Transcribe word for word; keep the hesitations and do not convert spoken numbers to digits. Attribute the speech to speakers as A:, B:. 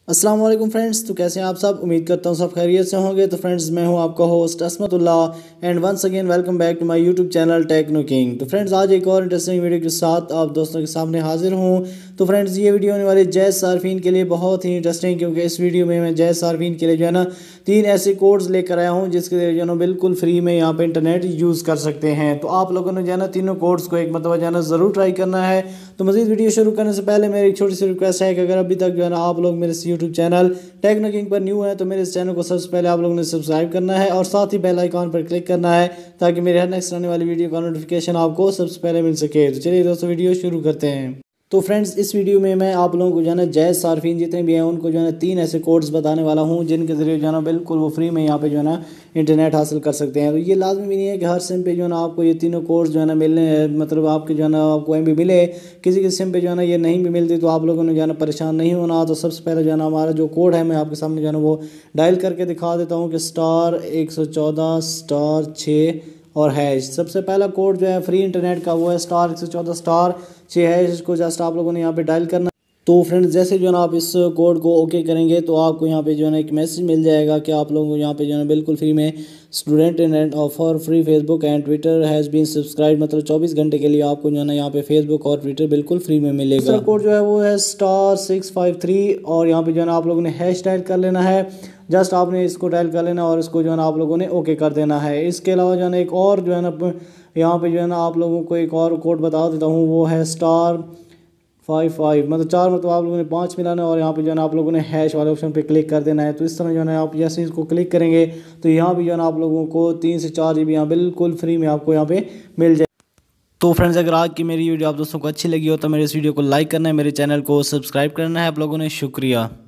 A: अस्सलाम वालेकुम फ्रेंड्स। तो कैसे हैं आप सब? उम्मीद करता हूँ सब खैरियत से होंगे। तो फ्रेंड्स, मैं हूँ आपका host Asmatullah and once again welcome back to my YouTube channel Techno King. तो फ्रेंड्स, आज एक और इंटरेस्टिंग वीडियो के साथ आप दोस्तों के सामने हाजिर हूँ। तो फ्रेंड्स, ये वीडियो होने वाली जैज़ सार्फिन के लिए बहुत ही इंटरेस्टिंग, क्योंकि इस वीडियो में मैं जैज़ सार्फिन के लिए जो है ना तीन ऐसे कोड्स लेकर आया हूँ जिसके लिए जो है ना बिल्कुल फ्री में यहाँ पे इंटरनेट यूज़ कर सकते हैं। तो आप लोगों ने जो है ना तीनों कोड्स को एक मतलब जो है ना ज़रूर ट्राई करना है। तो मज़ीद वीडियो शुरू करने से पहले मेरी एक छोटी सी रिक्वेस्ट है कि अगर अभी तक जो है ना आप लोग मेरे इस यूट्यूब चैनल टेक्नो किंग पर न्यू है तो मेरे इस चैनल को सबसे पहले आप लोगों ने सब्सक्राइब करना है और साथ ही बेल आइकॉन पर क्लिक करना है ताकि मेरे हर नेक्स्ट आने वाली वीडियो का नोटिफिकेशन आपको सबसे पहले मिल सके। तो चलिए दोस्तों, वीडियो शुरू करते हैं। तो फ्रेंड्स, इस वीडियो में मैं आप लोगों को जो है ना जैज़ सार्फिन जितने भी हैं उनको जो है ना तीन ऐसे कोड्स बताने वाला हूँ जिनके ज़रिए जो है ना बिल्कुल वो फ्री में यहाँ पे जो है ना इंटरनेट हासिल कर सकते हैं। तो ये लाजमी भी नहीं है कि हर सिम पे जो है ना आपको ये तीनों कोड्स जो है ना मिलने, मतलब आपके जो है ना आपको एम बी मिले। किसी किसी सिम पे जो है ना ये नहीं भी मिलती तो आप लोगों ने जो है ना परेशान नहीं होना। तो सबसे पहले जो है ना हमारा जो कोड है मैं आपके सामने जो है ना वो डायल करके दिखा देता हूँ कि स्टार एक सौ चौदह स्टार छः और हैश। सबसे पहला कोड जो है फ्री इंटरनेट का वो है स्टार एक सौ चौदह स्टार छः हैश। इसको जस्ट आप लोगों ने यहाँ पे डायल करना। तो फ्रेंड्स, जैसे जो है ना आप इस कोड को ओके करेंगे तो आपको यहाँ पे जो है ना एक मैसेज मिल जाएगा कि आप लोगों को यहाँ पे जो है ना बिल्कुल फ्री में student internet offer free Facebook and Twitter has been subscribe, मतलब चौबीस घंटे के लिए आपको जो है ना यहाँ पे फेसबुक और ट्विटर बिल्कुल फ्री में मिलेगा। दूसरा कोड जो है वो है स्टार सिक्स फाइव थ्री और यहाँ पे जो है ना आप लोगों ने हैश डायल कर लेना है। जस्ट आपने इसको डायल कर लेना और इसको जो है ना आप लोगों ने ओके कर देना है। इसके अलावा जो है ना एक और जो है ना यहाँ पे जो है ना आप लोगों को एक और कोड बता देता हूँ, वो है स्टार फाइव फाइव, मतलब चार मतलब आप लोगों ने पाँच मिलाना है और यहाँ पे जो है ना आप लोगों ने हैश वाले ऑप्शन पे क्लिक कर देना है। तो इस तरह जो है ना आप जैसे इसको क्लिक करेंगे तो यहाँ भी जो है ना आप लोगों को तीन से चार जी बी यहाँ बिल्कुल फ्री में आपको यहाँ पे मिल जाए। तो फ्रेंड्स, अगर आज की मेरी वीडियो आप दोस्तों को अच्छी लगी हो तो मेरे इस वीडियो को लाइक करना है, मेरे चैनल को सब्सक्राइब करना है आप लोगों ने। शुक्रिया।